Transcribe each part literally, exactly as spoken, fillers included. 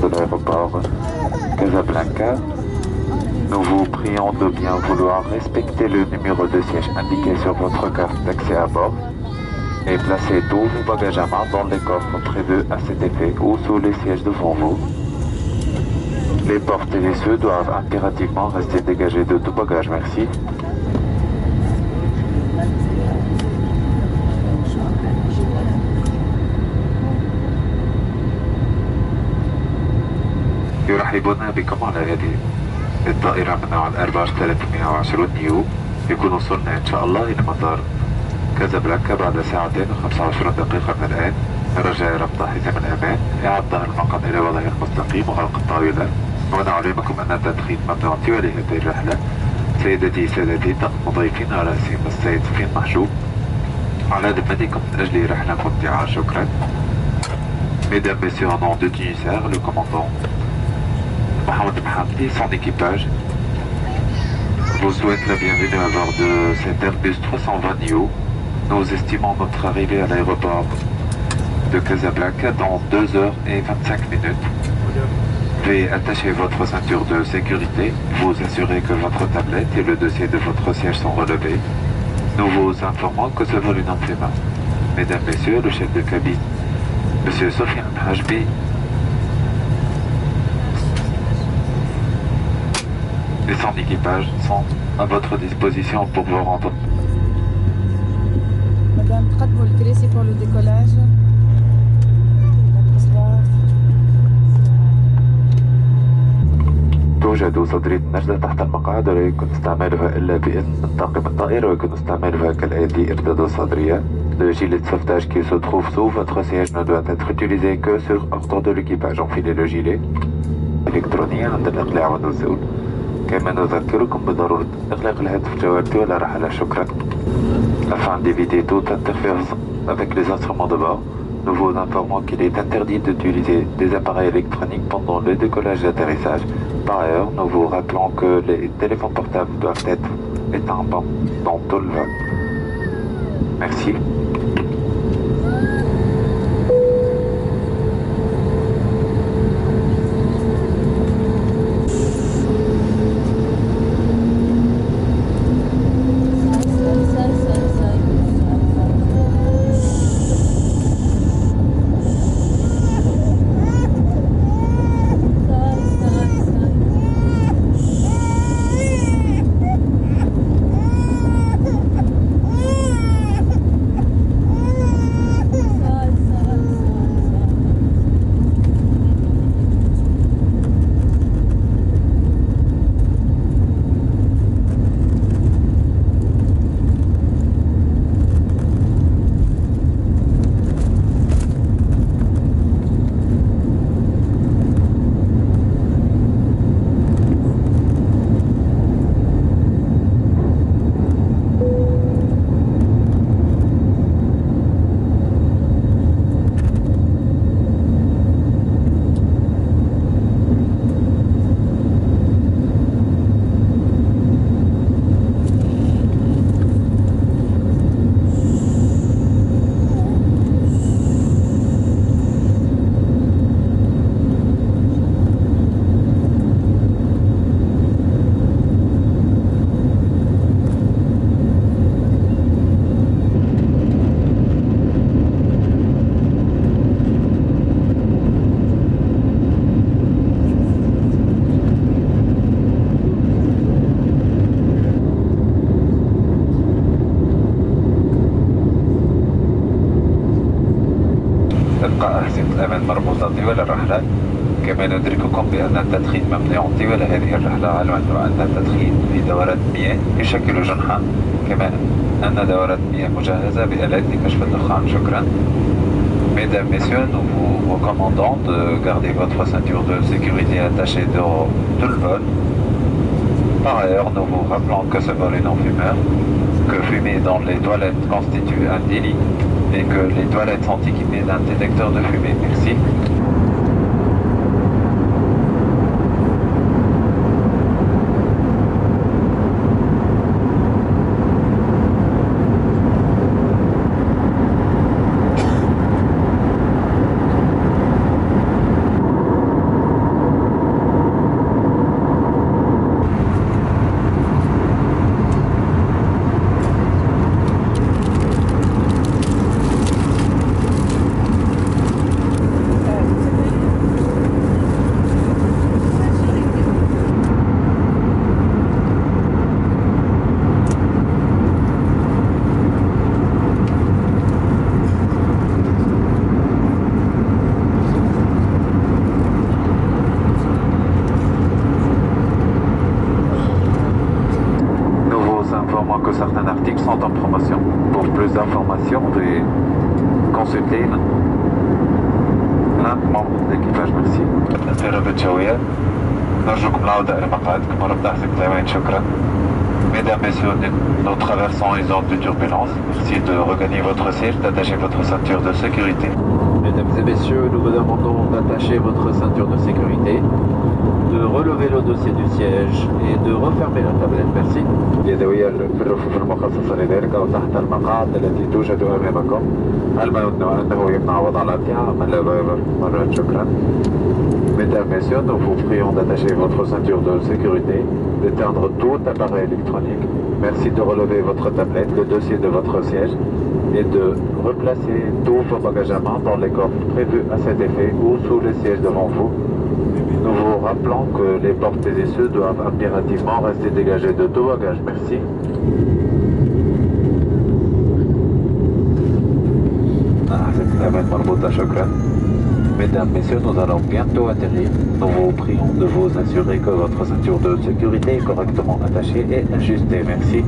de l'aéroport Casablanca. Nous vous prions de bien vouloir respecter le numéro de siège indiqué sur votre carte d'accès à bord et placer tous vos bagages à main dans les coffres prévus à cet effet ou sous les sièges devant vous. Les portes et les essieux doivent impérativement rester dégagés de tout bagage. Merci. يرحبون بكم على هذه الطائرة من نوع الأرباش ثلاثمائة وعشرين نيو. يكون وصلنا إن شاء الله إلى مطار كازابلانكا بعد ساعتين وخمسة وعشرين دقيقة من الآن. رجاء ربط حزام الأمان، إعادة ظهر المقعد إلى وضعه المستقيم وغلق الطاولة. ونعلمكم أن التدخين ممنوع طوال هذه الرحلة. سيدتي سادتي طاقم ضيفين على رأسهم السيد سفين محجوب على ذمتكم من أجل رحلة ممتعة. شكرا. Mesdames, Messieurs, au nom de Tunisair, le commandant Mohamed Mohamdi, son équipage vous souhaite la bienvenue à bord de cet Airbus trois cent vingt neo. Nous estimons notre arrivée à l'aéroport de Casablanca dans deux heures et vingt-cinq minutes. Veuillez attacher votre ceinture de sécurité, vous assurer que votre tablette et le dossier de votre siège sont relevés. Nous vous informons que ce vol est en fait main. Mesdames, Messieurs, le chef de cabine, Monsieur Sofiane Hajbi, et son équipage sont à votre disposition pour vous rendre. Madame, تقدموا الكراسي pour le décollage. توجد صدرية النجدة تحت المقعد ولا يمكن استعمالها إلا بإذن من طاقم الطائرة ويمكن استعمالها كالآتي. ارتدوا صدرية. Le gilet de sauvetage qui se trouve sous votre siège ne doit être utilisé que sur ordre de l'équipage. Enfilez le gilet إلكترونية عند الإقلاع والنزول. كما نذكركم بضرورة إغلاق الهاتف الجواري ولا رحلة. شكرا. Afin d'éviter toute interférence avec les instruments de bord, nous vous informons qu'il est interdit d'utiliser des appareils électroniques pendant le décollage et l'atterrissage. Par ailleurs, nous vous rappelons que les téléphones portables doivent être éteints dans tout le vol. Merci. تبقى أحزمة الأمان مربوطة طوال الرحلة. كما ندرككم بأن التدخين ممنوع طوال هذه الرحلة، علما أن التدخين في دورات مياه يشكل جنحا، كما أن دورات مياه مجهزة بآلات لكشف الدخان. شكرا. Mesdames, Messieurs, nous vous recommandons de garder votre ceinture de sécurité attachée dans tout le vol. Par ailleurs, nous vous rappelons que ce vol est non-fumeur, que fumer dans les toilettes constitue un délit et que les toilettes sont équipées d'un détecteur de fumée. Merci. certains articles sont en promotion. Pour plus d'informations, veuillez consulter l'un des membres de l'équipage. Merci. الطائرة الجوية نرجوكم العودة إلى مقعدكم وربط حزام شكرا. Mesdames, Messieurs, nous traversons une zone de turbulence. Merci de regagner votre siège, d'attacher votre ceinture de sécurité. Mesdames et Messieurs, nous vous demandons d'attacher votre ceinture de sécurité, de relever le dossier du siège et de refermer la tablette. Merci. يدوية في الرفوف المخصصة لذلك أو تحت المقاعد التي توجد أمامكم. المهم أنه يمنع وضع الأمتعة من لا يبرر. مرة شكرا. Mesdames, Messieurs, nous vous prions d'attacher votre ceinture de sécurité, d'éteindre tout appareil électronique. Merci de relever votre tablette, le dossier de votre siège et de replacer tous vos bagages à main dans les coffres prévus à cet effet ou sous les sièges devant vous. Nous vous rappelons que les portes des essieux doivent impérativement rester dégagées de tout bagage. Merci. Mesdames, Messieurs, nous allons bientôt atterrir. Nous vous prions de vous assurer que votre ceinture de sécurité est correctement attachée et ajustée. Merci.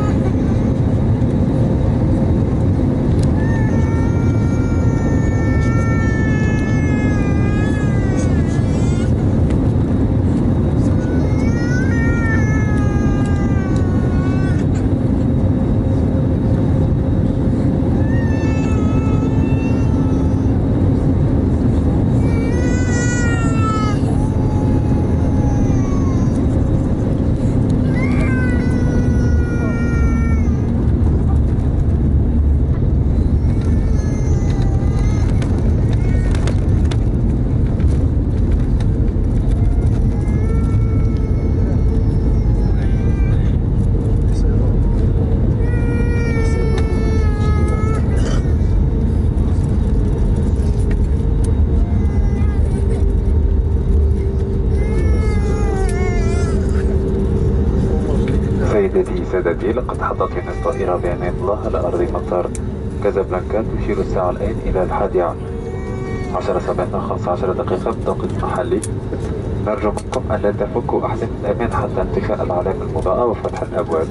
سيدتي سادتي، لقد حطت بنا الطائرة بأمان الله على أرض مطار كازابلانكا. تشير الساعة الآن إلى الحادي عشر صباحا خمسة عشر دقيقة بالتوقيت المحلي. نرجو منكم ألا تفكوا أحزمة الأمان حتى انطفاء العلامة المضاءة وفتح الأبواب.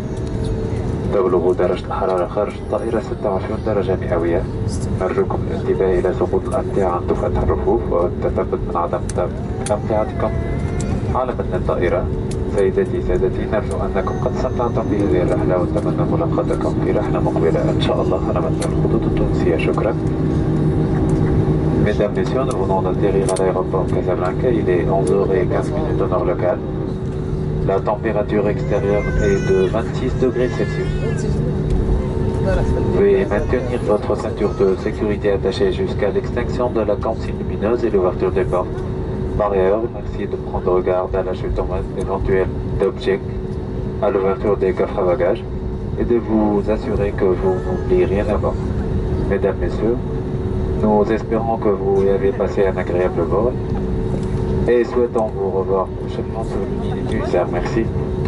تبلغ درجة الحرارة خارج الطائرة ستة وعشرين درجة مئوية. نرجوكم الانتباه إلى سقوط الأمتعة عند فتح الرفوف والتثبت من عدم أمتعتكم على متن الطائرة. سيدتي سادتي، نرجو أنكم قد استمتعتم بهذه الرحلة ونتمنى ملاقاتكم في رحلة مقبلة إن شاء الله على متن الخطوط التونسية. شكرا. Mesdames, Messieurs, nous venons d'atterrir à l'aéroport Casablanca. Il est onze heures quinze minutes en heure locale. La température extérieure est de vingt-six degrés Celsius. Veuillez maintenir votre ceinture de sécurité attachée jusqu'à l'extinction de la consigne lumineuse et l'ouverture des portes. Par ailleurs, merci de prendre garde à la chute éventuelle d'objets à l'ouverture des coffres à bagages et de vous assurer que vous n'oubliez rien à bord. Mesdames, Messieurs, nous espérons que vous avez passé un agréable vol et souhaitons vous revoir prochainement sur l'unité du Isère. Merci.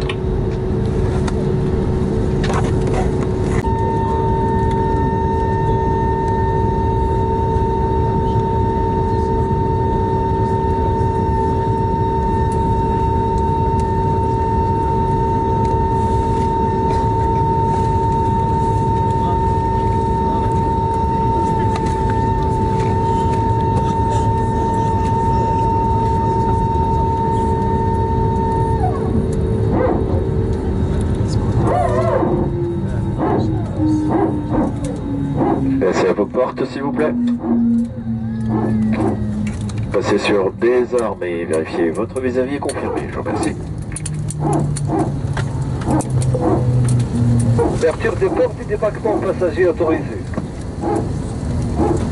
Passez à vos portes, s'il vous plaît. Passez sur désarmer et vérifiez votre vis-à-vis et confirmez. Je vous remercie. Ouverture des portes et débarquement passager autorisé.